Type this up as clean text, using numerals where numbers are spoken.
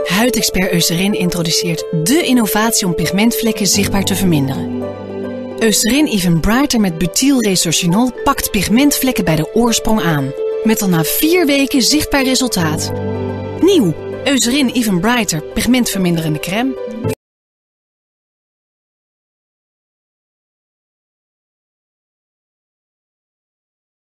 Huidexpert Eucerin introduceert dé innovatie om pigmentvlekken zichtbaar te verminderen. Eucerin Even Brighter met butylresorcinol pakt pigmentvlekken bij de oorsprong aan. Met al na 4 weken zichtbaar resultaat. Nieuw, Eucerin Even Brighter pigmentverminderende crème.